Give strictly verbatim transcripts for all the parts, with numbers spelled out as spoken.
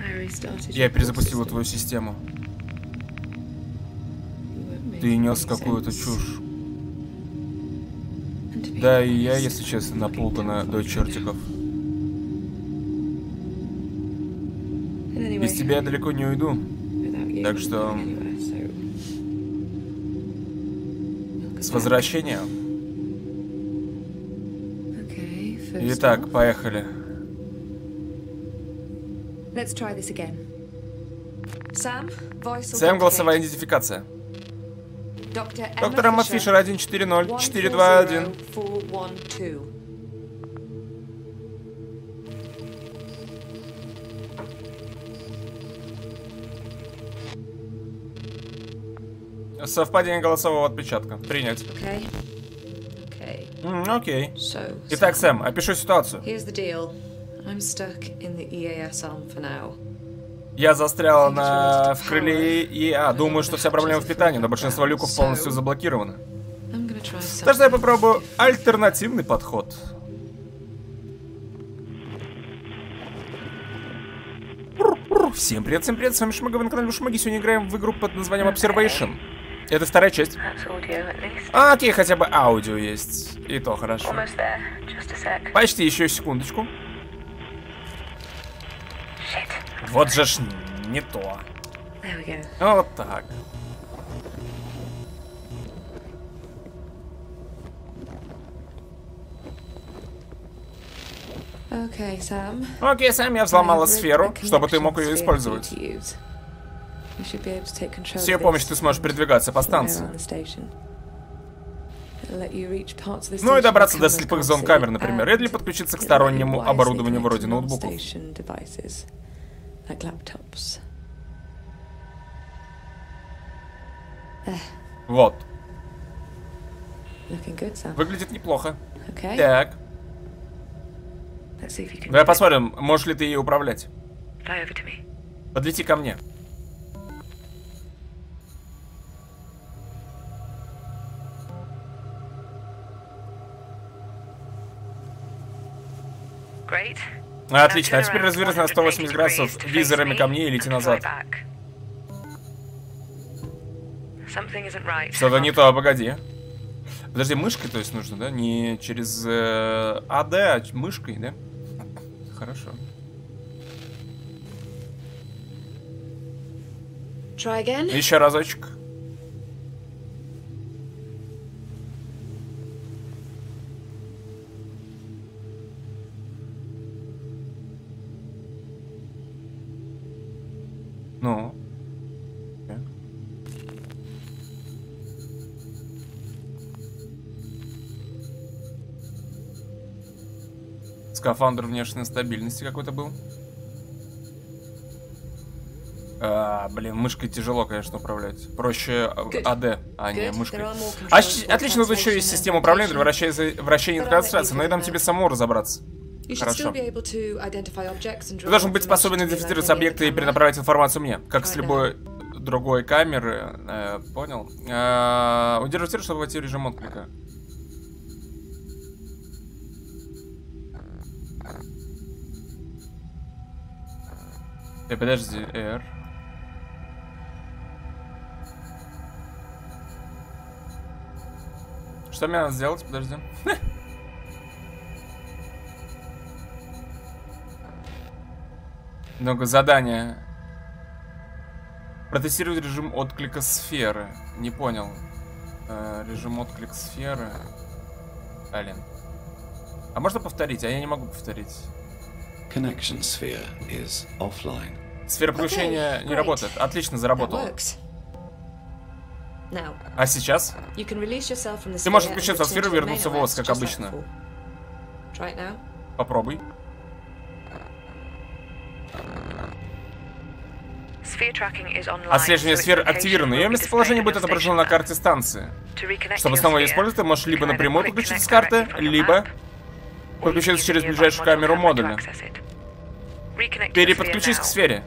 Я перезапустила твою систему. Ты нес какую-то чушь. Да, и я, если честно, напугана до чертиков. Без тебя я далеко не уйду. Так что... С возвращением. Итак, поехали. Сэм, голосовая идентификация. Доктор Эмма Фишер, один четыре ноль четыре два один. Совпадение голосового отпечатка. Принять. Окей. Okay. Okay. Mm, okay. so, Итак, Сэм, опиши ситуацию. Я застряла на... в крыле и и а. Думаю, что вся проблема в питании, но большинство люков полностью заблокировано. Так что я попробую альтернативный подход. Всем привет, всем привет, с вами Шмага, вы на канале Шмаги. Сегодня играем в игру под названием Observation. Это вторая часть. А, окей, хотя бы аудио есть. И то хорошо. Почти, еще секундочку. Вот же ж не то. Вот так. Окей, Сэм. Окей, Сэм, я взломала сферу, чтобы ты мог ее использовать. С ее помощью ты сможешь передвигаться по станции. Ну и добраться до слепых зон камер, например, или подключиться к стороннему оборудованию вроде ноутбуков. Вот. Выглядит неплохо. Так. Давай посмотрим, можешь ли ты ей управлять. Подлети ко мне. Отлично, а теперь развернись на сто восемьдесят градусов визорами ко мне и лети назад. Что-то не то, погоди. Подожди, мышкой, то есть, нужно, да? Не через э, АД, а мышкой, да? Хорошо. Еще разочек. Ну. Okay. Скафандр внешней стабильности какой-то был. А, блин, мышкой тяжело, конечно, управлять. Проще АД, а не мышкой. А, отлично, тут еще есть система управления для вращения, вращения трансляции, но я дам тебе самому разобраться. Хорошо. Ты должен быть способен идентифицировать объекты и перенаправлять информацию мне, как с любой другой камеры. Э, понял? Э, удерживай, чтобы войти в режим отклика. Э, подожди, R. Что мне надо сделать? Подожди. Много задания. Протестировать режим отклика сферы. Не понял. Э, режим отклик сферы. Блин. А можно повторить? А я не могу повторить. Connection sphere is offline. Сфера включения okay, не работает. Отлично, заработала. А сейчас? Ты можешь отключиться от сферы и вернуться в ОС, как обычно. Попробуй. Отслеживание сфер активировано. Ее местоположение будет отображено на карте станции. Чтобы снова ее использовать, ты можешь либо напрямую подключиться с карты, либо подключиться через ближайшую камеру модуля. Переподключись к сфере.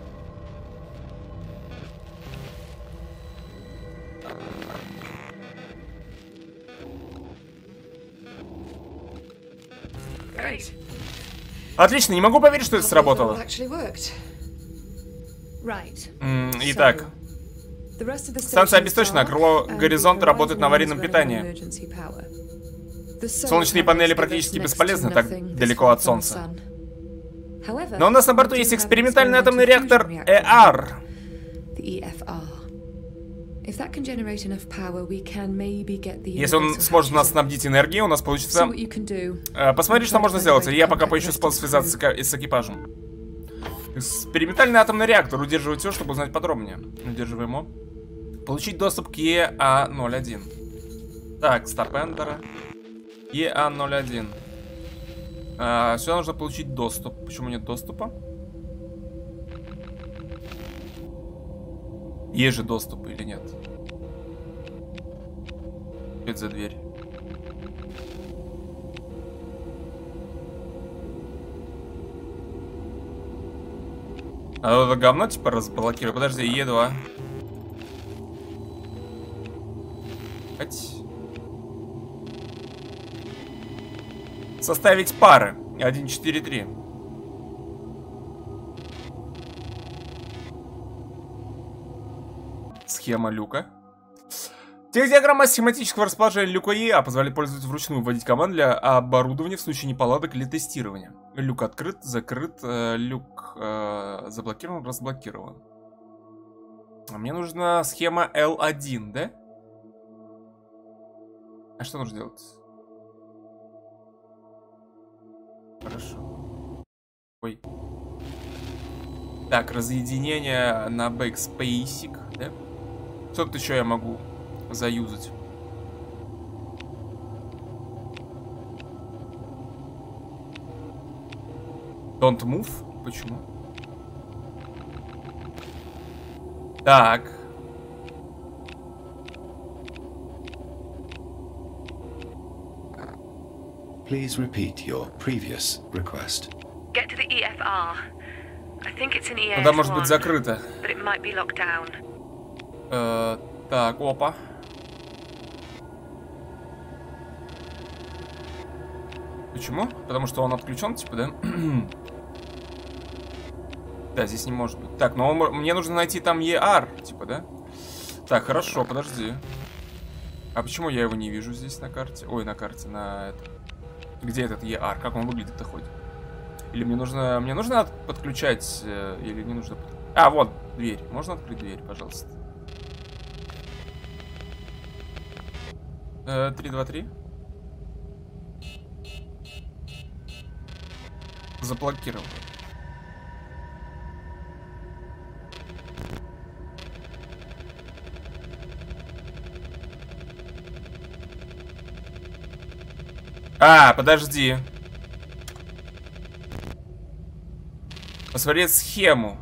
Отлично, не могу поверить, что это сработало. Итак, станция обесточена, а крыло горизонта работает на аварийном питании. Солнечные панели практически бесполезны так далеко от Солнца. Но у нас на борту есть экспериментальный атомный реактор и ар. Если он сможет нас снабдить энергией, у нас получится... Посмотри, что можно сделать. Я пока поищу способ связаться с экипажем. Экспериментальный атомный реактор. Удерживать все, чтобы узнать подробнее. Удерживаем его. Получить доступ к и а ноль один. Так, стоп энтера. и а ноль один. А, сюда нужно получить доступ. Почему нет доступа? Есть же доступ или нет? Это за дверь. А это говно типа разблокирую. Подожди, е два. Составить пары. один, четыре, три. Схема люка. Техдиаграмма схематического расположения люка и а позволяет пользователю вручную вводить команды для оборудования в случае неполадок или тестирования. Люк открыт, закрыт, э, люк э, заблокирован, разблокирован. А мне нужна схема эл один, да? А что нужно делать? Хорошо. Ой. Так, разъединение на backspace, да? Что тут еще я могу заюзать? Don't move? Почему? Так. Please repeat your previous request. Get to the и эф ар. I think it's in и эс Ну, да, может быть закрыто. But it might be locked down. Э, так, опа. Почему? Потому что он отключен, типа, да? Да, здесь не может быть. Так, но он, мне нужно найти там и ар, типа, да? Так, хорошо, подожди. А почему я его не вижу здесь на карте? Ой, на карте, на это. Где этот и ар? Как он выглядит-то хоть? Или мне нужно... Мне нужно подключать... Э, или не нужно... Под... А, вот, дверь. Можно открыть дверь, пожалуйста? три, два, три. Заблокировал. А, подожди. Посмотреть схему.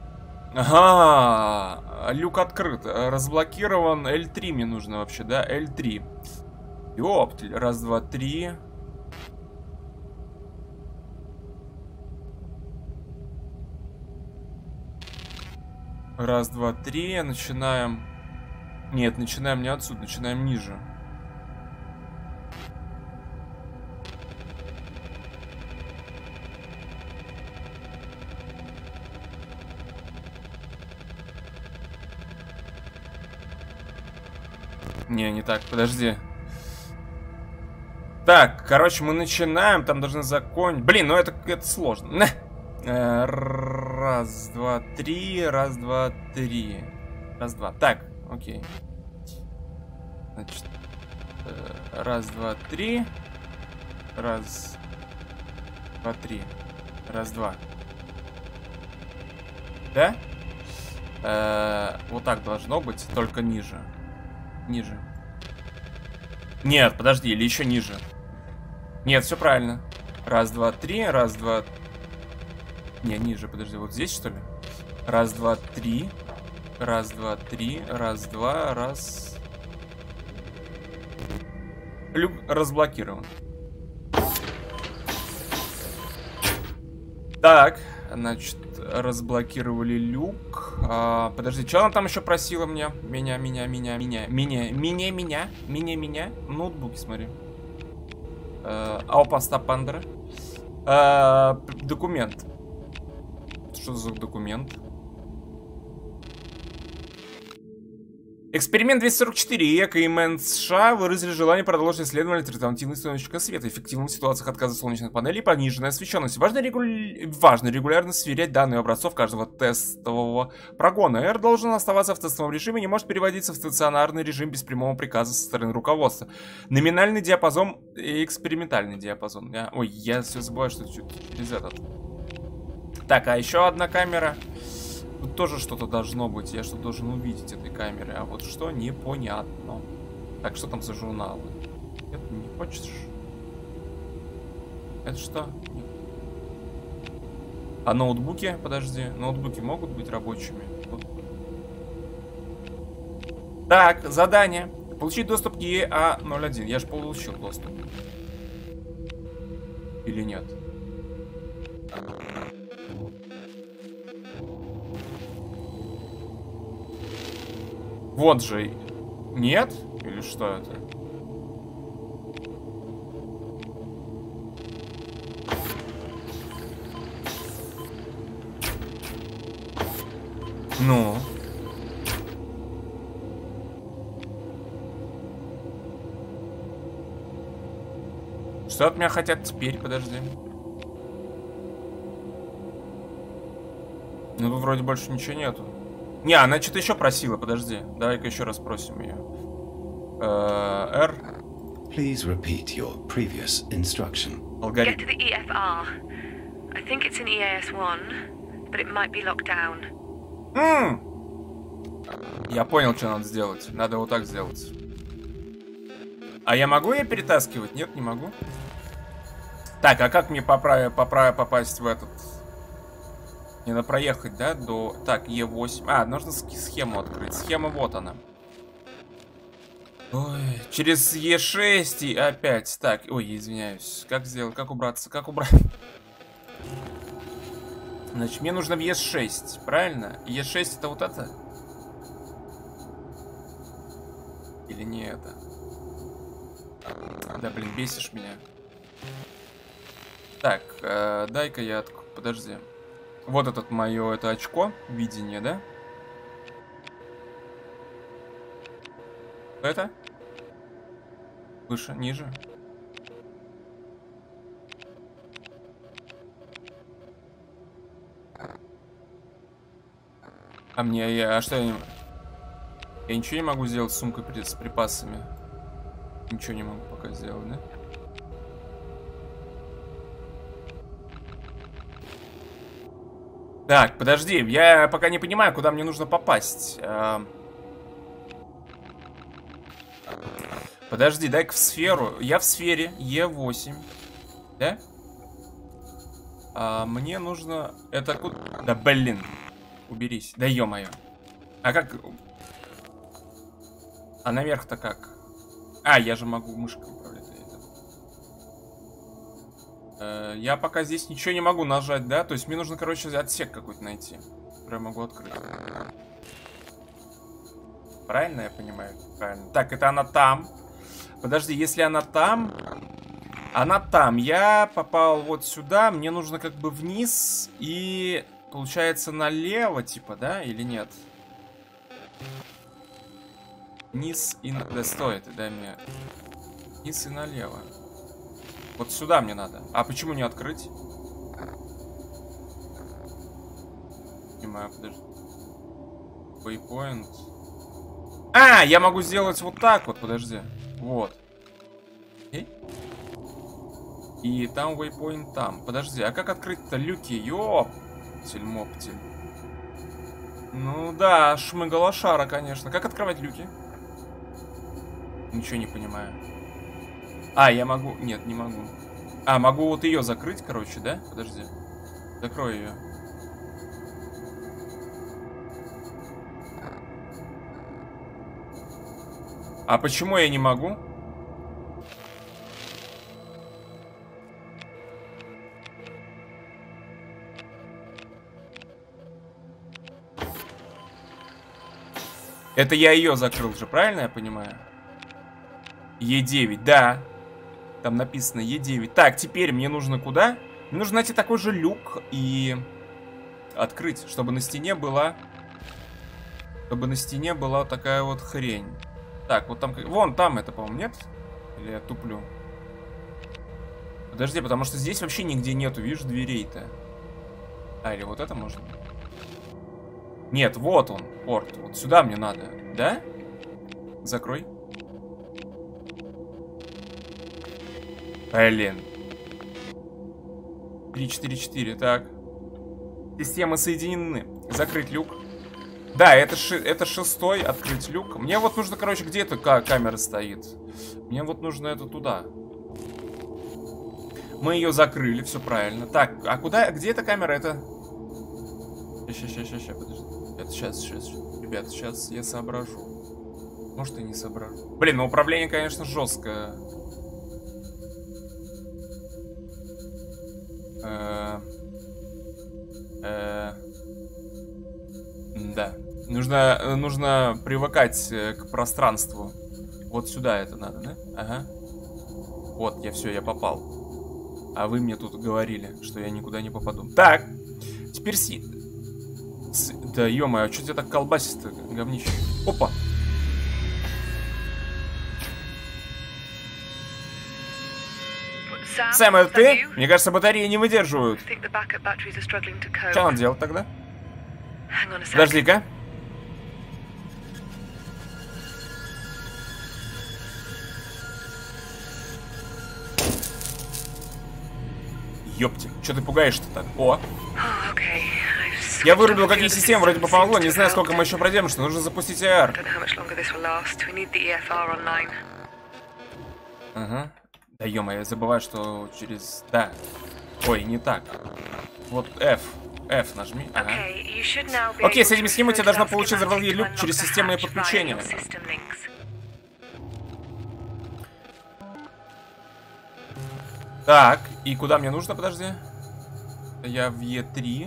Ага. Люк открыт. Разблокирован. эл три мне нужно вообще, да? эл три. Ёптель. Раз, два, три. Раз, два, три. Начинаем. Нет, начинаем не отсюда. Начинаем ниже. Не, не так, подожди. Так, короче, мы начинаем, там должны закончить. Блин, ну это, это сложно. Раз, два, три, раз, два, три. Раз, два. Так, окей. Значит, раз, два, три. Раз, два, три. Раз, два. Да? Э, вот так должно быть, только ниже. Ниже. Нет, подожди, или еще ниже. Нет, все правильно. Раз, два, три, раз, два. Не, ниже, подожди, вот здесь, что ли? Раз, два, три. Раз, два, три. Раз, два, раз. Люк разблокирован. Так, значит, разблокировали люк. А, подожди, что она там еще просила мне? Меня, меня, меня, меня, меня, меня, меня, меня, меня. Ноутбуки, смотри. А, опа, стоп, Андера. А, документ. Что за документ? Эксперимент двести сорок четыре. ЭКО и МЭН США выразили желание продолжить исследование альтернативных источников света, эффективных в ситуациях отказа солнечных панелей и пониженной освещенности. Важно, регуля... Важно регулярно сверять данные образцов каждого тестового прогона. Р должен оставаться в тестовом режиме и не может переводиться в стационарный режим без прямого приказа со стороны руководства. Номинальный диапазон и экспериментальный диапазон. Я... Ой, я все забываю, что чуть через этот. Так, а еще одна камера. Тут тоже что-то должно быть. Я что-то должен увидеть этой камеры. А вот что, непонятно. Так, что там за журналы? Это не хочешь? Это что? Нет. А ноутбуки? Подожди. Ноутбуки могут быть рабочими? Вот. Так, задание. Получить доступ к и и а ноль один. Я же получил доступ. Или нет? Вот же. Нет? Или что это? Ну. Что от меня хотят теперь? Подожди. Ну тут вроде больше ничего нету. Не, она что-то еще просила, подожди. Давай-ка еще раз спросим ее. R. Please repeat your previous instruction. Get to the и эф ар. I think it's in и эй эс один, but it might be locked down. Mm. Я понял, что надо сделать. Надо вот так сделать. А я могу ее перетаскивать? Нет, не могу. Так, а как мне поправить, поправить, попасть в этот... Мне надо проехать, да, до... Так, и восемь. А, нужно схему открыть. Схема вот она. Ой, через и шесть и опять. Так, ой, извиняюсь. Как сделать? Как убраться? Как убрать? Значит, мне нужно в и шесть, правильно? и шесть это вот это? Или не это? Да, блин, бесишь меня. Так, э, дай-ка я... От... Подожди. Вот этот мое, это очко, видение, да? Это? Выше, ниже? А мне, я, а что я не... Я ничего не могу сделать с сумкой с припасами? Ничего не могу пока сделать, да? Так, подожди, я пока не понимаю, куда мне нужно попасть. А... Подожди, дай-ка в сферу. Я в сфере и восемь. Да? А мне нужно... Это куда? Да блин. Уберись. Да ё-моё. А как... А наверх-то как? А, я же могу мышкой управлять. Э, я пока здесь ничего не могу нажать, да? То есть мне нужно, короче, отсек какой-то найти. Который я могу открыть. Правильно я понимаю? Правильно. Так, это она там. Подожди, если она там... Она там. Я попал вот сюда. Мне нужно как бы вниз. И получается налево, типа, да? Или нет? Вниз и... Да стой, ты дай мне... Вниз и налево. Вот сюда мне надо. А почему не открыть? Понимаю, подожди. Waypoint. А, я могу сделать вот так вот, подожди. Вот. Окей. И там waypoint там. Подожди, а как открыть-то люки? Ёптель-моптель. Ну да, шмыгалошара, конечно. Как открывать люки? Ничего не понимаю. А, я могу... Нет, не могу. А, могу вот ее закрыть, короче, да? Подожди. Закрой ее. А почему я не могу? Это я ее закрыл же, правильно я понимаю? и девять, да. Там написано и девять. Так, теперь мне нужно куда? Мне нужно найти такой же люк и открыть, чтобы на стене была Чтобы на стене была такая вот хрень. Так, вот там... Вон там это, по-моему, нет? Или я туплю? Подожди, потому что здесь вообще нигде нету, видишь, дверей-то. А, или вот это можно? Нет, вот он, порт. Вот сюда мне надо, да? Закрой. Блин. три, четыре, четыре, так. Системы соединены. Закрыть люк. Да, это, ши это шестой, открыть люк. Мне вот нужно, короче, где эта камера стоит. Мне вот нужно это туда. Мы ее закрыли, все правильно. Так, а куда, где эта камера? Это... Сейчас, сейчас, сейчас, сейчас, подожди. Это сейчас, сейчас, ребят, сейчас я соображу. Может, и не соображу. Блин, ну управление, конечно, жесткое. Э -э да. Нужно, нужно привыкать к пространству. Вот сюда это надо, да? Ага. Вот, я все, я попал. А вы мне тут говорили, что я никуда не попаду. Так, теперь си... С... Да ё-моё, а что тебя так колбасит-то, говнище? Опа! Сэм, это ты? Мне кажется, батареи не выдерживают. Что надо делать тогда? Подожди-ка. Ёпти, что ты пугаешь-то так? О! Я вырубил какие системы, вроде бы помогло. Не знаю, сколько мы еще пройдем, что нужно запустить и ар. Ага. Да ё-моё, я забываю, что через... Да. Ой, не так. Вот F. F нажми. Ага. Окей, с этим схемой у тебя должно получиться взорвать люк через системные подключения. Так, и куда мне нужно, подожди? Я в Е три.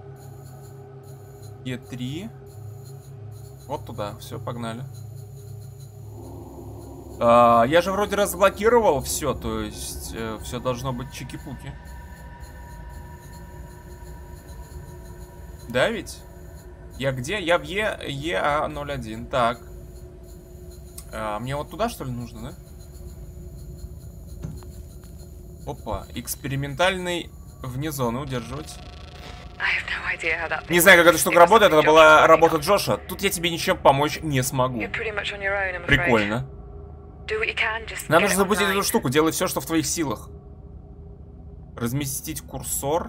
Е три. Вот туда, все, погнали. А, я же вроде разблокировал все, то есть э, все должно быть чики-пуки. Да ведь? Я где? Я в Е, Е А ноль один. Так. А, мне вот туда, что ли, нужно, да? Опа, экспериментальный вне зоны удерживать. Не знаю, как эта штука работает, это была работа Джоша. Тут я тебе ничем помочь не смогу. Прикольно. Нам нужно запустить эту штуку, делай все, что в твоих силах. Разместить курсор.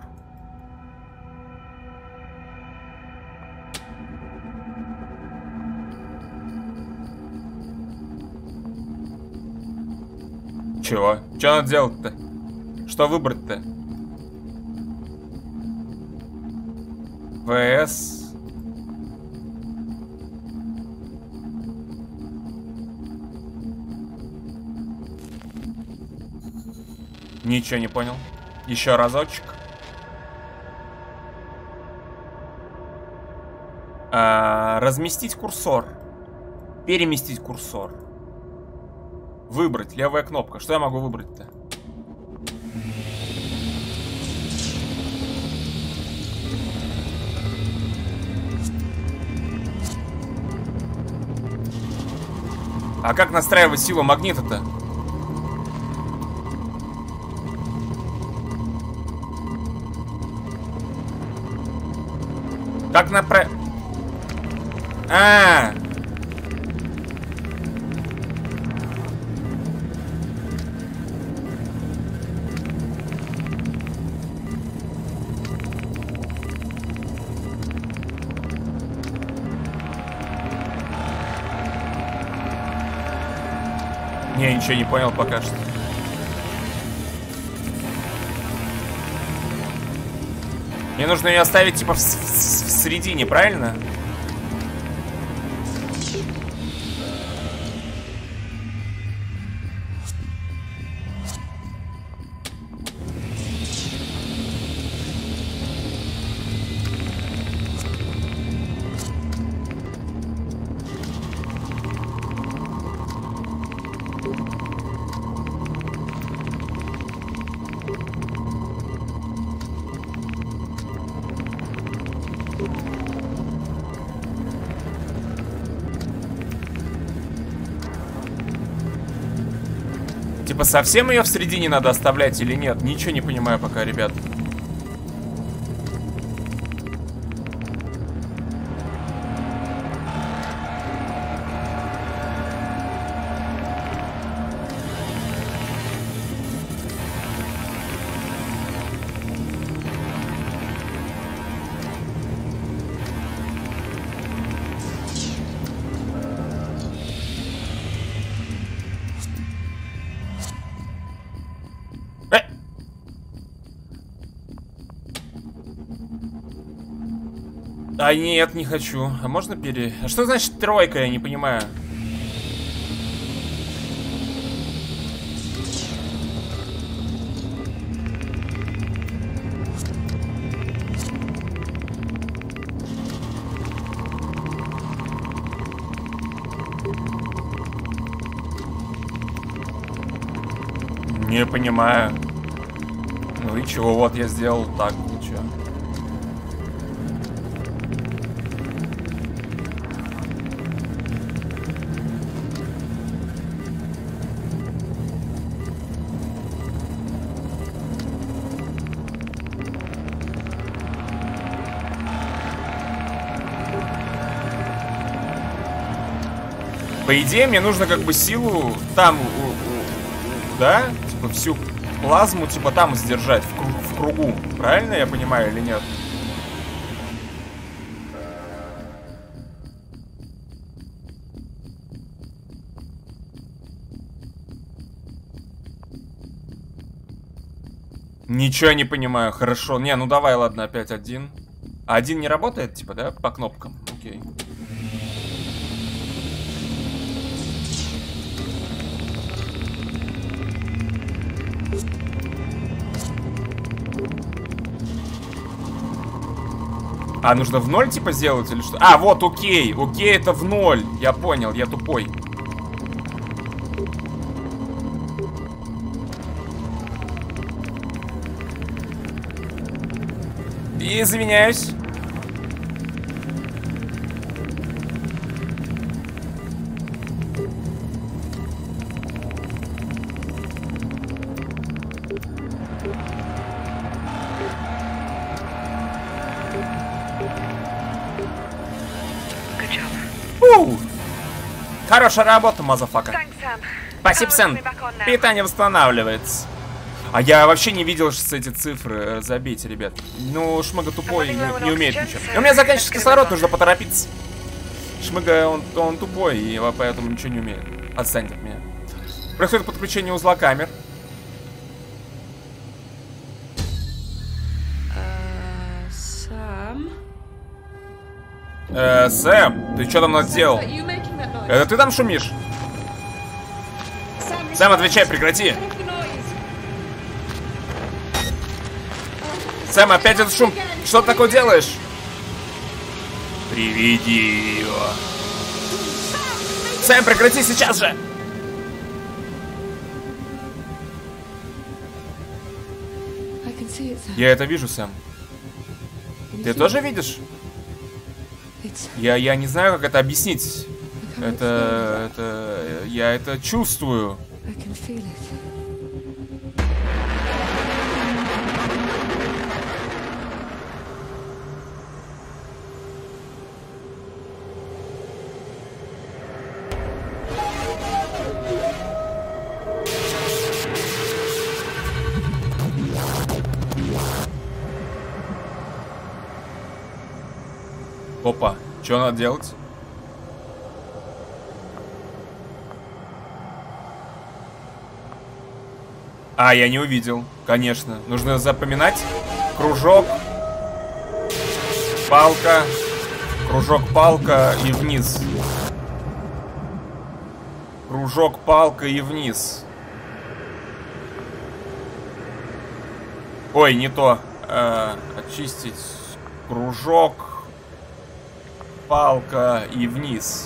Чего? Что надо делать-то? Что выбрать-то? ВС. Ничего не понял. Еще разочек. А, разместить курсор. Переместить курсор. Выбрать. Левая кнопка. Что я могу выбрать-то? А как настраивать силу магнита-то? Как направ... А, -а, а. Не, ничего не понял пока что. Мне нужно ее оставить типа в, в, в середине, правильно? Типа совсем ее в середине надо оставлять или нет? Ничего не понимаю пока, ребят. А нет, не хочу. А можно пере... А что значит тройка, я не понимаю. Не понимаю. Ну и чего, вот я сделал так, и чё? По идее, мне нужно как бы силу там, да? Типа всю плазму, типа там сдержать, в, круг, в кругу. Правильно я понимаю или нет? Ничего не понимаю. Хорошо. Не, ну давай, ладно, опять один. А один не работает, типа, да? По кнопкам. Окей. А, нужно в ноль, типа, сделать или что? А, вот, окей. Окей, это в ноль. Я понял, я тупой. И извиняюсь. Хорошая работа, мазафака. Спасибо, Сэм. Питание восстанавливается. А я вообще не видел, что эти цифры. Забейте, ребят. Ну, Шмыга тупой, не, не умеет ничего. У меня заканчивается кислород, нужно поторопиться. Шмыга, он, он тупой, и поэтому ничего не умеет. Отстаньте от меня. Происходит подключение узла камер. Э, Сэм, ты что там наделал? Это ты там шумишь? Сэм, отвечай, прекрати. Сэм, опять этот шум. Что ты такое делаешь? Приведи ее. Сэм, прекрати сейчас же. Я это вижу, Сэм. Ты тоже видишь? Я, я не знаю, как это объяснить. Это, это, я это чувствую. Опа, что надо делать? А, я не увидел, конечно. Нужно запоминать. Кружок. Палка. Кружок, палка и вниз. Кружок, палка и вниз. Ой, не то. Э, очистить. Кружок. Палка и вниз.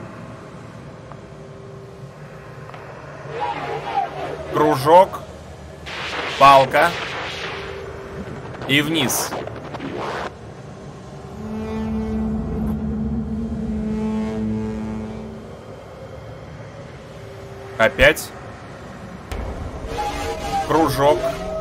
Кружок. Палка. И вниз. Опять. Кружок.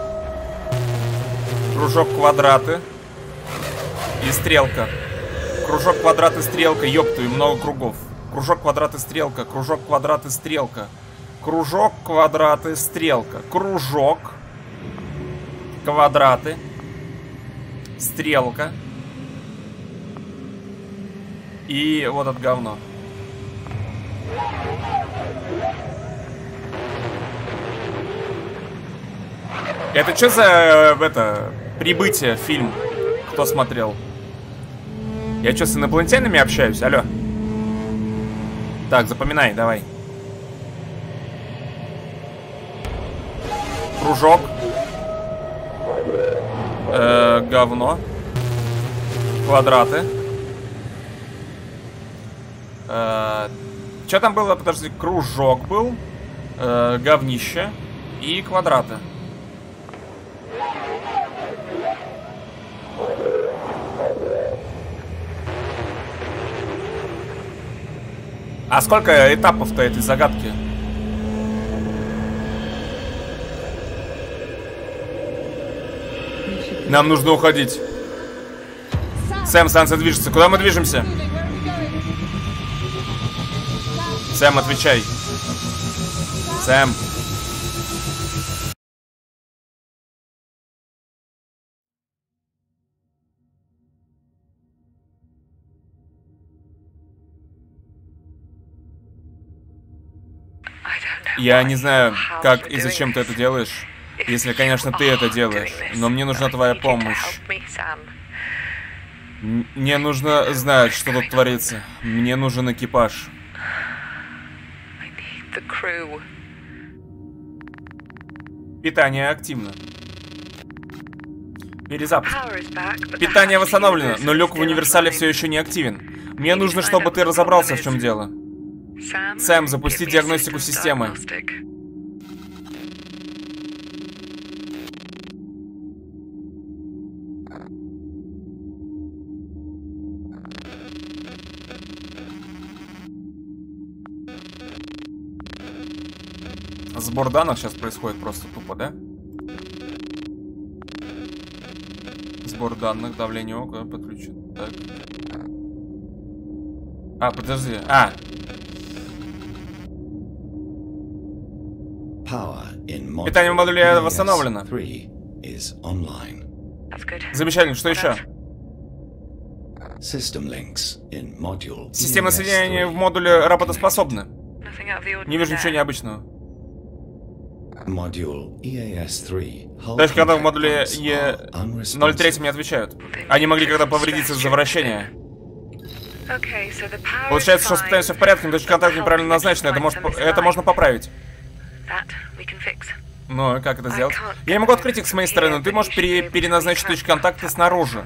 Кружок, квадраты. И стрелка. Кружок, квадрат и стрелка. Ёпту, и много кругов. Кружок, квадрат и стрелка. Кружок, квадрат и стрелка. Кружок, квадраты, стрелка. Кружок. Квадраты. Стрелка. И вот это говно. Это что за это прибытие фильм? Кто смотрел? Я что, с инопланетянами общаюсь? Алло. Так, запоминай, давай. Кружок. Э, говно. Квадраты. Э, что там было? Подожди, кружок был. Э, говнище. И квадраты. А сколько этапов-то этой загадки? Нам нужно уходить. Сэм, станция движется. Куда мы движемся? Сэм, отвечай. Сэм. Я не знаю, как и зачем ты это делаешь, если, конечно, ты это делаешь, но мне нужна твоя помощь. Мне нужно знать, что тут творится. Мне нужен экипаж. Питание активно. Перезапуск. Питание восстановлено, но люк в универсале все еще не активен. Мне нужно, чтобы ты разобрался, в чем дело. Сэм, запусти диагностику системы. Сбор данных сейчас происходит просто тупо, да? Сбор данных, давление ока подключен. Так. А, подожди. А! Питание в модуле восстановлено. Замечательно, что еще? Система соединения в модуле работоспособны. Не вижу ничего необычного. Точка контакта в модуле Е ноль три мне отвечают. Они могли когда повредиться из-за вращения. Получается, что с питанием все в порядке, но точка контакта неправильно назначена. Это, может, это можно поправить. Ну, как это сделать? Я не могу открыть их с моей стороны, но ты можешь пере переназначить точку контакта снаружи.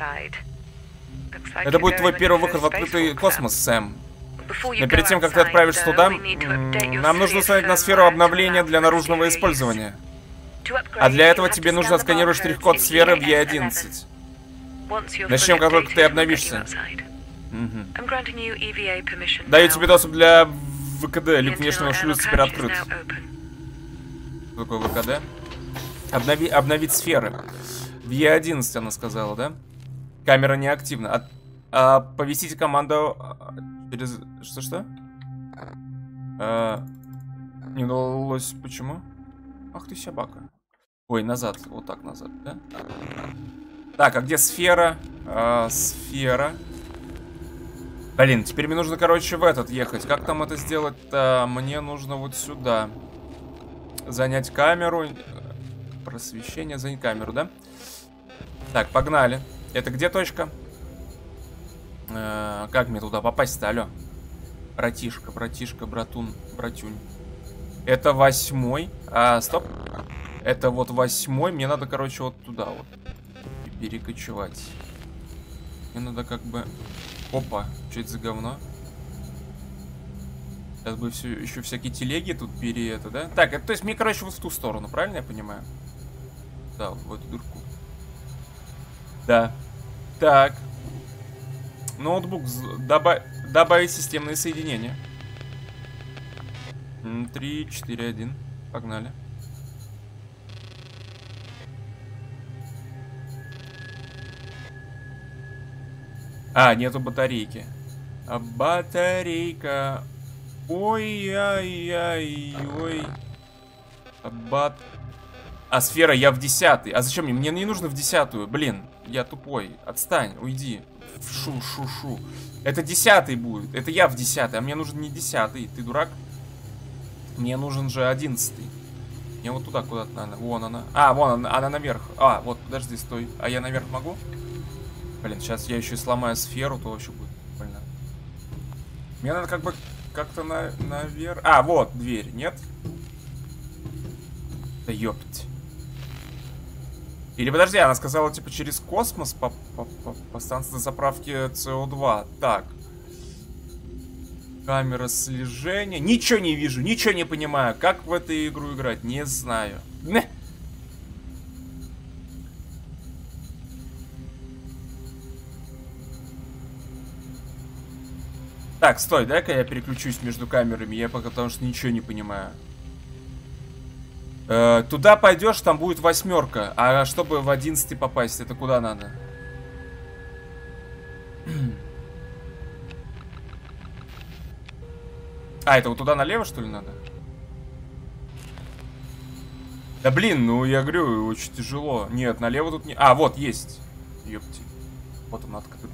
Это будет твой первый выход в открытый космос, Сэм. Но перед тем, как ты отправишься туда, нам нужно установить на сферу обновления для наружного использования. А для этого тебе нужно отсканировать штрих-код сферы в Е одиннадцать. Начнем, как только ты обновишься. Угу. Даю тебе доступ для ВКД. Люк внешнего шлюза теперь открыт. Что такое ВКД? Обнови... Обновить сферы. В Е одиннадцать она сказала, да? Камера неактивна. От... А, повесите команду через... Что-что? А, не удалось... Почему? Ах ты собака. Ой, назад. Вот так назад, да? Так, а где сфера? А, сфера. Блин, теперь мне нужно, короче, в этот ехать. Как там это сделать-то? Мне нужно вот сюда. Занять камеру. Просвещение, занять камеру, да? Так, погнали. Это где точка? Э, как мне туда попасть-то, алло? Братишка, братишка, братун, братюнь. Это восьмой. А, стоп. Это вот восьмой. Мне надо, короче, вот туда вот перекочевать. Мне надо как бы... Опа, что это за говно? Сейчас бы все, еще всякие телеги тут пере это, да? Так, это, то есть мне, короче, вот в ту сторону, правильно я понимаю? Да, вот в эту дырку. Да. Так. Ноутбук. Добав... Добавить системные соединения. три, четыре, один. Погнали. А, нету батарейки. А батарейка. Ой-ай-ай-ой. А бат... А сфера, я в десятый. А зачем мне? Мне не нужно в десятую. Блин, я тупой. Отстань, уйди. Шу-шу-шу. Это десятый будет. Это я в десятый, а мне нужен не десятый. Ты дурак? Мне нужен же одиннадцатый. Мне вот туда куда-то надо. Вон она. А, вон она, она наверх. А, вот, подожди, стой. А я наверх могу? Блин, сейчас я еще и сломаю сферу, то вообще будет больно. Мне надо как бы как-то на, наверх. А, вот, дверь, нет? Да ёпть. Или подожди, она сказала, типа, через космос по, по, по, по станции заправки СО2. Так. Камера слежения. Ничего не вижу, ничего не понимаю. Как в эту игру играть? Не знаю. Не. Так, стой, дай-ка я переключусь между камерами. Я пока потому что ничего не понимаю. Э, туда пойдешь, там будет восьмерка. А чтобы в одиннадцатый попасть, это куда надо? А, это вот туда налево, что ли, надо? Да блин, ну я говорю, очень тяжело. Нет, налево тут не... А, вот, есть. Ёпти. Вот он открыт.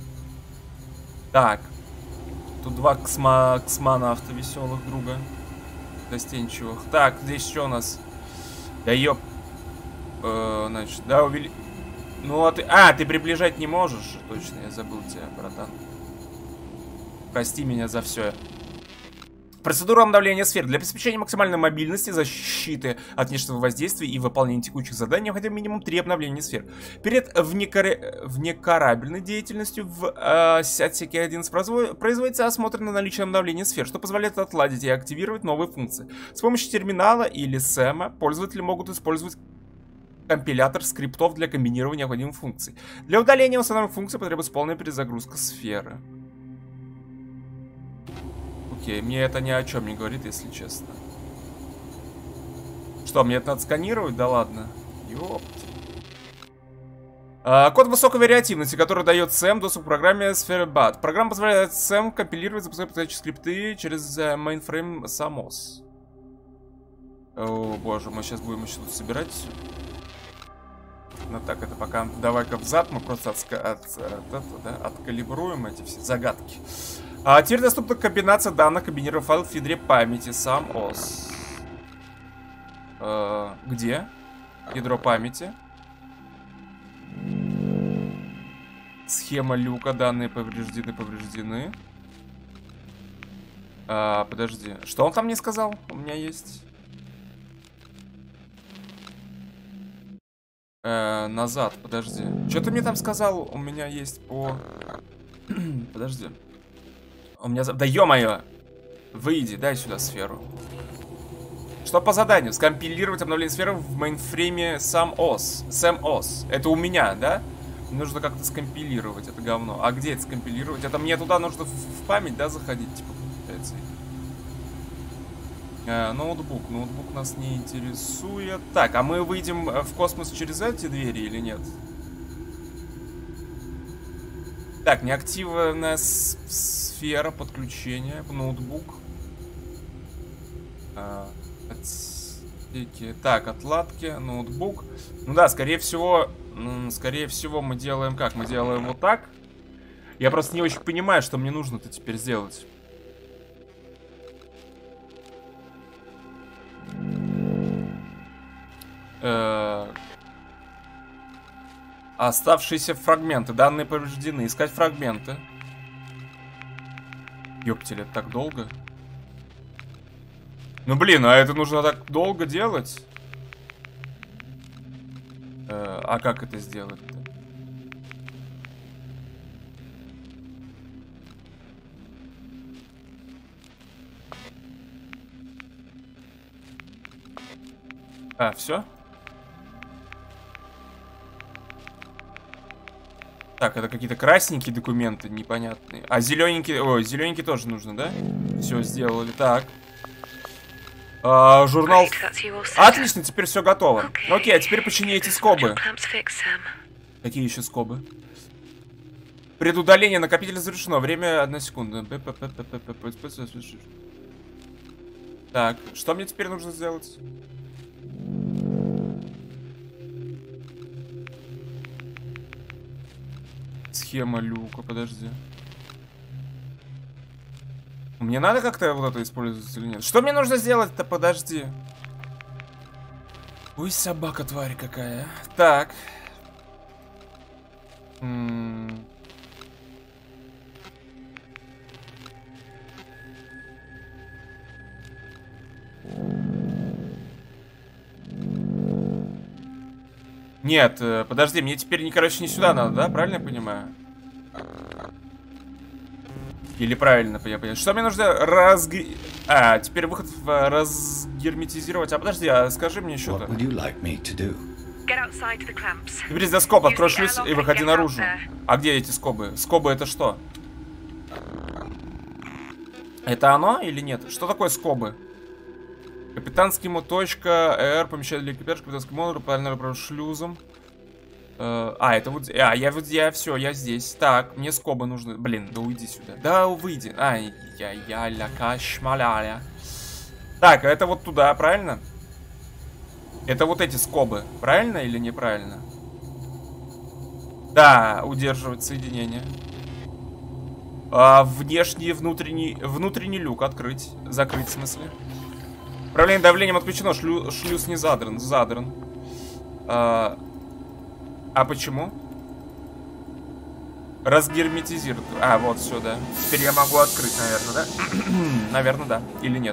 Так. Тут два ксма... ксмонавта веселых друга. Застенчивых. Так, здесь что у нас? Да ёп. Э, значит, да, увели... Ну, а ты... А, ты приближать не можешь? Точно, я забыл тебя, братан. Прости меня за все. Процедура обновления сфер. Для обеспечения максимальной мобильности, защиты от внешнего воздействия и выполнения текущих заданий необходимо минимум три обновления сфер. Перед внекор... внекорабельной деятельностью в э, отсеке одиннадцать производится осмотр на наличие обновления сфер, что позволяет отладить и активировать новые функции. С помощью терминала или сэма пользователи могут использовать компилятор скриптов для комбинирования необходимых функций. Для удаления установленных функций потребуется полная перезагрузка сферы. Окей, мне это ни о чем не говорит, если честно. Что, мне это надо сканировать? Да ладно. Ёпт. А, код высокой вариативности, который дает сэм доступ к программе SphereBot. Программа позволяет сэм компилировать, запускать подходящие скрипты через uh, mainframe Samos. О боже, мы сейчас будем еще тут собирать все. Ну так, это пока давай-ка взад, мы просто от, от, от, от, да, откалибруем эти все загадки. А теперь доступна комбинация данных, комбинированных файлов в ядре памяти Samos. Э, где? Ядро памяти. Схема люка, данные повреждены, повреждены. А, подожди, что он там мне сказал? У меня есть. Э, назад, подожди. Что ты мне там сказал? У меня есть по... Подожди. У меня... Да ё-моё! Выйди, дай сюда сферу. Что по заданию? Скомпилировать обновление сферы в мейнфрейме Samos. Samos. Это у меня, да? Мне нужно как-то скомпилировать это говно. А где это скомпилировать? Это мне туда нужно в, в память, да, заходить? Типа, получается. А, ноутбук. Ноутбук нас не интересует. Так, а мы выйдем в космос через эти двери или нет? Так, неактивная сфера подключения. Ноутбук. А, отсеки. Так, отладки. Ноутбук. Ну да, скорее всего... Скорее всего мы делаем как? Мы делаем вот так. Я просто не очень понимаю, что мне нужно-то теперь сделать. Э-э- Оставшиеся фрагменты. Данные повреждены. Искать фрагменты. Ёптель, это так долго? Ну блин, а это нужно так долго делать? Э-э- а как это сделать-то? А, все? Так, это какие-то красненькие документы, непонятные. А зелененькие... Ой, зелененькие тоже нужно, да? Все, сделали. Так. А, журнал... Отлично, теперь все готово. Окей, а теперь почини эти скобы. Какие еще скобы? Предудаление накопителя завершено. Время одна секунда. Так, что мне теперь нужно сделать? Схема люка, подожди. Мне надо как-то вот это использовать или нет? Что мне нужно сделать-то? Подожди. Ой, собака, тварь какая. Так. М-м. Нет, подожди, мне теперь, не, короче, не сюда надо, да? Правильно я понимаю? Или правильно я понимаю? Что мне нужно разги... А, теперь выход в разгерметизировать. А подожди, а скажи мне что-то. Теперь за скоб, открой шлюз и выходи наружу. А где эти скобы? Скобы это что? Это оно или нет? Что такое скобы? Капитанский моточка, R, помещает для экипажа, капитанский модуль, правильно управляю шлюзом. Uh, а, это вот... А, я вот... Я все, я здесь. Так, мне скобы нужны. Блин, да уйди сюда. Да, выйди. Ай, я, я, ля, кашмаля. Так, это вот туда, правильно? Это вот эти скобы. Правильно или неправильно? Да, удерживать соединение. А, внешний, внутренний... Внутренний люк открыть. Закрыть, в смысле. Управление давлением отключено. Шлю, шлюз не задран. Задран. А... А почему? Разгерметизирует. А, вот сюда. Теперь я могу открыть, наверное, да? Наверное, да. Или нет?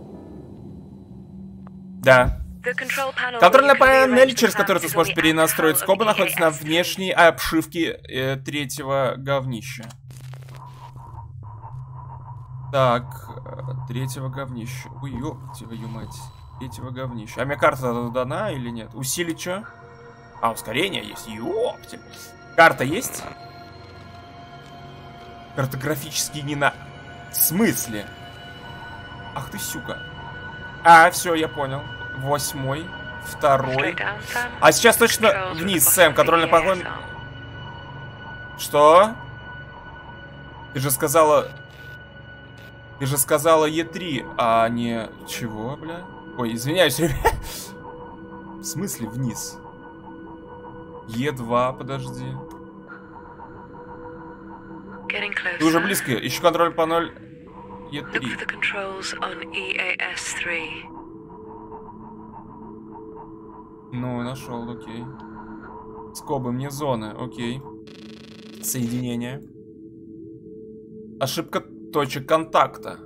Да. Контрольная панель, через которую ты сможешь перенастроить скобы, находится на внешней обшивке э, третьего говнища. Так, э, третьего говнища. Ой, ёпти, твою мать. Третьего говнища. А мне карта дана или нет? Усилить что? А, ускорение есть. Ёпти. Карта есть? Картографический не на... В смысле? Ах ты, сука. А, все, я понял. Восьмой. Второй. А сейчас точно вниз, Сэм. Контрольный погон. Что? Ты же сказала... Ты же сказала Е три, а не... Чего, бля? Ой, извиняюсь, ребят. В смысле вниз? Е два, подожди. Ты уже близко. Ищу контроль по ноль. Е три. Ну, нашел, окей. Скобы, мне зоны, окей. Соединение. Ошибка точек контакта.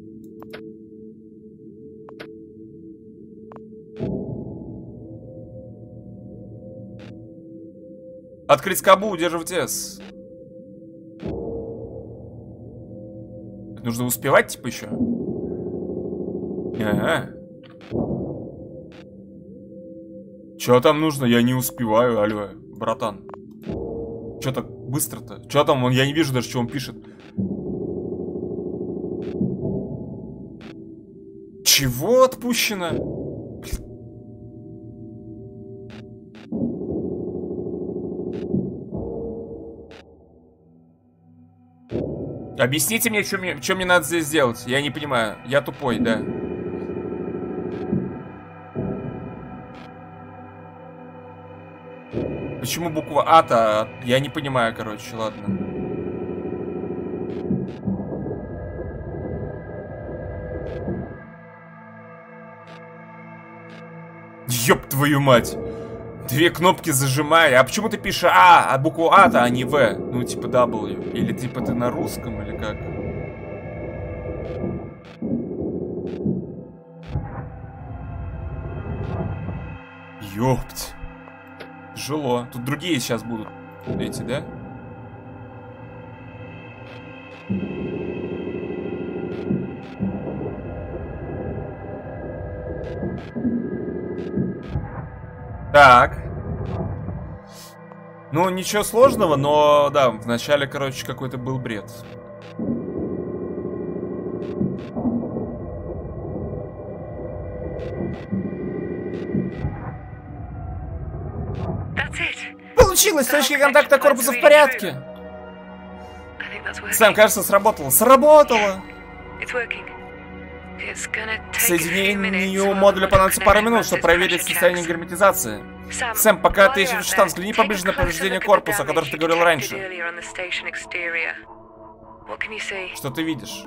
Открыть скобу, удерживать S. Нужно успевать, типа, еще? Ага. Че там нужно? Я не успеваю, алло, братан. Че так быстро-то? Че там? Я не вижу даже, что он пишет. Чего отпущено? Объясните мне, что мне, что мне надо здесь сделать. Я не понимаю. Я тупой, да. Почему буква А-то? Я не понимаю, короче, ладно. Ёб твою мать. Две кнопки зажимай. А почему ты пишешь А, а букву А-то, а не В? Ну, типа W. Или типа ты на русском, или как? Ёпть. Тяжело. Тут другие сейчас будут. Эти, да? Так. Ну, ничего сложного, но, да, вначале, короче, какой-то был бред. Получилось! Точки контакта корпуса в порядке! Сэм, кажется, сработало. Сработало! Соединению модуля понадобится пару минут, чтобы проверить состояние герметизации. Сэм, пока ты ищешь штамп, взгляни поближе на повреждение корпуса, о котором ты говорил раньше. Что ты видишь?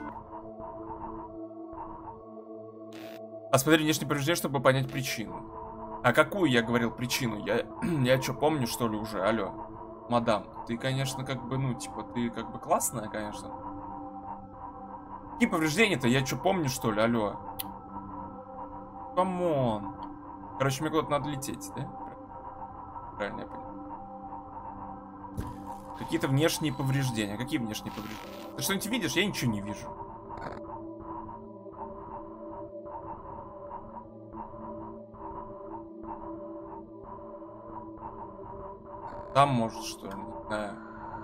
Осмотри внешнее повреждение, чтобы понять причину. А какую я говорил причину? Я, я что, помню, что ли, уже? Алло. Мадам, ты, конечно, как бы, ну, типа, ты как бы классная, конечно. Какие повреждения-то? Я что, помню, что ли? Алло. Камон. Короче, мне куда-то надо лететь, да? Правильно я понял. Какие-то внешние повреждения. Какие внешние повреждения? Ты что-нибудь видишь? Я ничего не вижу. Там, может, что ли? Не знаю.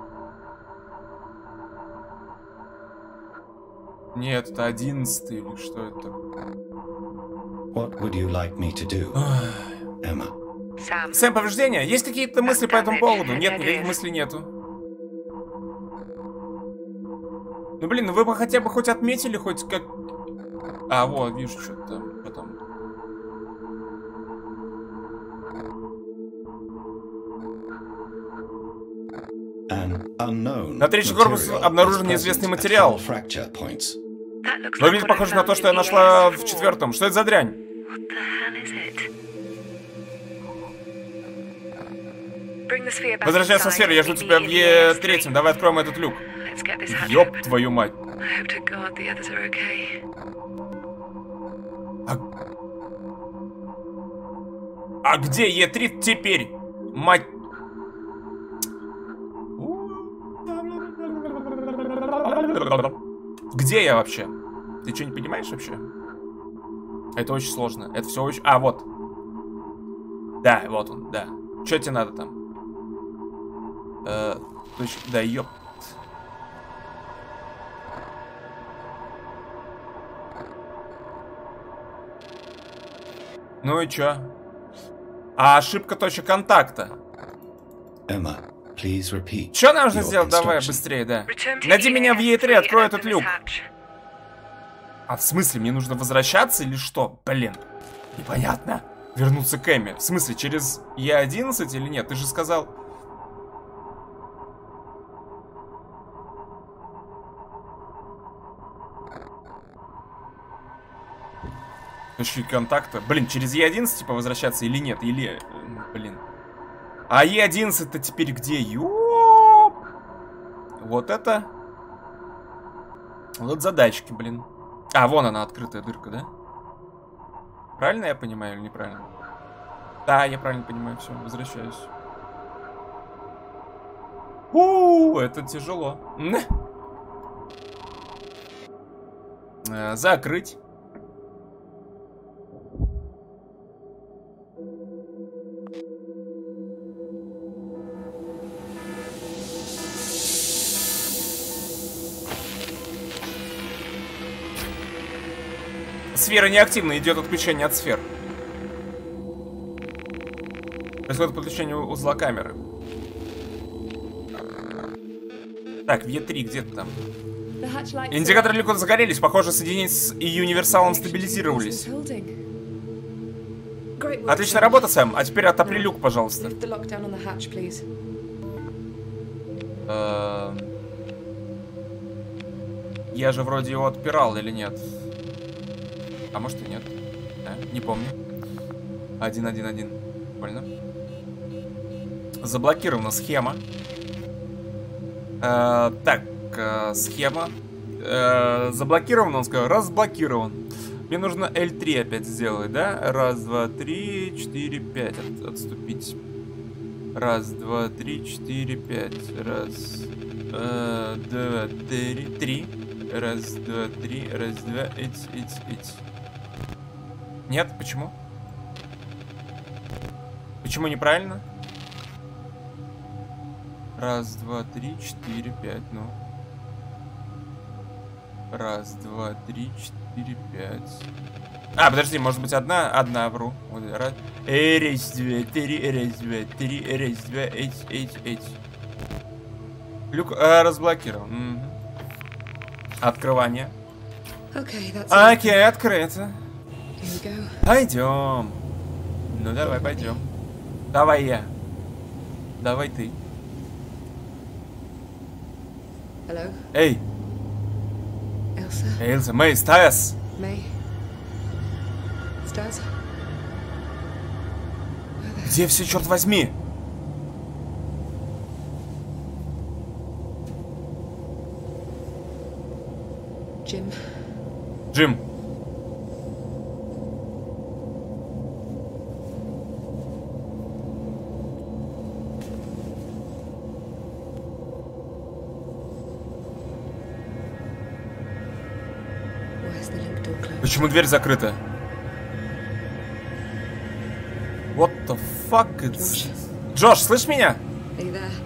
Нет, это одиннадцатый или что это такое? What would you like me to do, Emma? Сэм, повреждения? Есть какие-то мысли по этому поводу? Нет, никаких мыслей нету. Ну блин, ну вы бы хотя бы хоть отметили, хоть как... А, вот, вижу, что-то там потом. На третьем корпусе обнаружен неизвестный материал. Выглядит похоже на то, что я нашла в четвертом. Что это за дрянь? Возвращайся в сферу, я жду тебя в Е три. Давай откроем этот люк. Ёб твою мать. А, а где Е три теперь? Мать... Где я вообще? Ты что, не понимаешь вообще? Это очень сложно. Это все очень... А, вот. Да, вот он, да. Что тебе надо там? Э, точно... Да, ёп. Ну и чё? А ошибка точка контакта. Emma, please repeat. Что нам нужно сделать? Давай быстрее, да. Найди меня в Е три, открой этот люк. А в смысле, мне нужно возвращаться или что? Блин, непонятно. Вернуться к Эмме. В смысле, через Е одиннадцать или нет? Ты же сказал... Точки контакта. Блин, через Е одиннадцать типа возвращаться или нет? Или... Блин. А Е одиннадцать-то теперь где? Ё... Вот это... Вот задачки, блин. А, вон она, открытая дырка, да? Правильно я понимаю или неправильно? Да, я правильно понимаю, все, возвращаюсь. У, это тяжело. Закрыть. Сфера неактивна, идет отключение от сфер. Происходит подключение узла камеры. Так, в Е три где-то там. Индикаторы легко загорелись. Похоже, соединения с универсалом стабилизировались. Отличная работа, Сэм. А теперь отопри люк, пожалуйста. Я же вроде его отпирал или нет? А может и нет. Да, не помню. Один, один, один. Больно. Заблокирована схема. Э, так, э, схема. Э, заблокирован, он сказал. Разблокирован. Мне нужно Л три опять сделать, да? Раз, два, три, четыре, пять. От, отступить. Раз, два, три, четыре, пять. Раз, э, два, три, три. Раз, два, три. Раз, два, эть, эть, эть. Нет, почему? Почему неправильно? Раз, два, три, четыре, пять, ну. Раз, два, три, четыре, пять. А, подожди, может быть одна? Одна, вру. Раз, раз, два, три, раз, два, три, раз, два, эть, эть, эть. Люк э, разблокирован. Угу. Открывание. Okay, that's Окей, okay, открыто. Here we go. Пойдем. Ну давай, пойдем. Давай я. Давай ты. Hello, Эй, Elsa. Эльза, Мэй, Стас. May. Stas. Где все, черт возьми? Jim. Джим. Why is the link door closed? Почему дверь закрыта? What the fuck is... Джош, слышь меня? Are you there?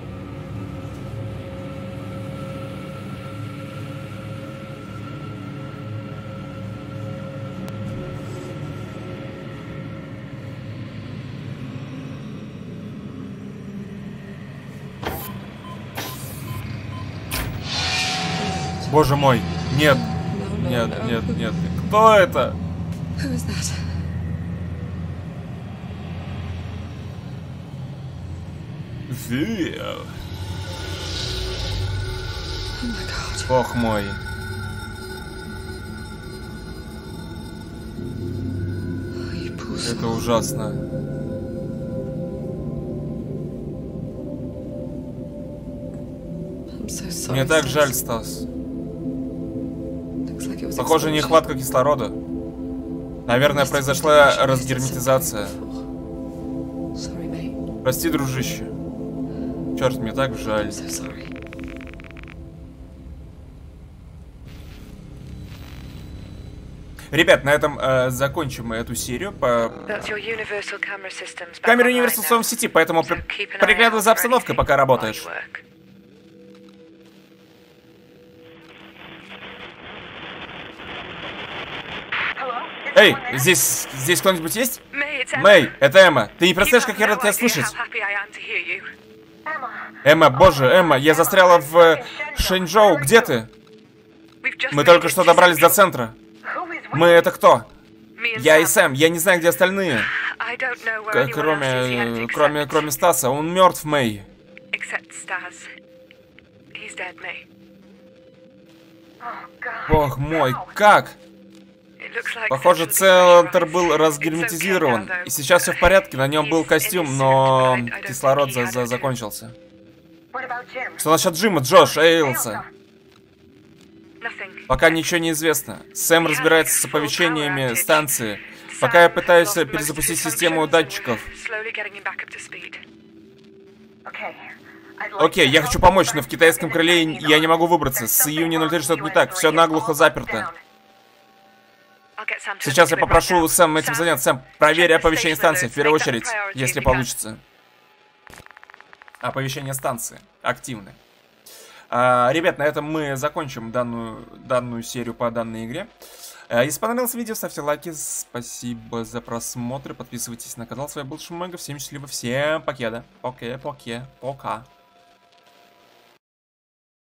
Боже мой, нет, нет, нет, нет. Кто это? Who is that? Зил. Oh my god. Бог мой. Oh, you poor Это soul. ужасно. I'm so sorry. Мне так Stas. жаль, Стас. Looks like it was Похоже, explosion. нехватка кислорода. Наверное, произошла разгерметизация. Sorry, mate. Прости, дружище. Черт, мне так жаль. I'm so sorry. Ребят, на этом э, закончим мы эту серию по That's your universal camera systems back камере online Universal now. в сети, поэтому So при- keep an eye приглядывай out за for обстановкой, anything пока while работаешь. you work. Эй, здесь, здесь кто-нибудь есть? May, it's Emma. Мэй, это Эмма. Ты не You представляешь, have как я рад no тебя idea слышать. how happy I am to hear you. Эмма, боже, Эмма, я застряла в э, Шэньчжоу. Где ты? We've just Мы made только it что to добрались до Central. центра. Who is Мы это кто? Me and Я и Sam. Сэм. Я не знаю, где остальные. I don't know where К- anyone Кроме, else is yet, э, except- кроме, кроме Стаса. Он мертв, Мэй. except Stas. He's dead, May. Oh, God. Бог мой, How? как? It looks like Похоже, Central центр Station был Rise. разгерметизирован. It's okay now, though. И сейчас все в порядке. На нем был He's костюм, innocent, но but I- I don't кислород think he за had за it. закончился. What about Jim? Что насчет Джима, Джош, Эйлса? Nothing. Пока ничего не известно. Сэм разбирается с оповещениями станции. Пока я пытаюсь перезапустить систему датчиков. Slowly getting him back up to speed. Okay. I'd like Окей, to я help хочу you, помочь, but но в китайском I'm крыле not я не могу gonna выбраться. There's С something июня ноль три wrong что-то with не you так. and Все it's наглухо all заперто. down. I'll get Sam to Сейчас я look at it попрошу right now. Сэм этим Sam, заняться. Сэм, проверь check the оповещение station станции в alerts. первую Make that очередь, priority если if you can. получится. Оповещение станции активны. А, ребят, на этом мы закончим данную, данную серию по данной игре. А, если понравилось видео, ставьте лайки. Спасибо за просмотр. Подписывайтесь на канал. С вами был Шумэго. Всем счастливо. Всем покеда. Поке, поке, пока.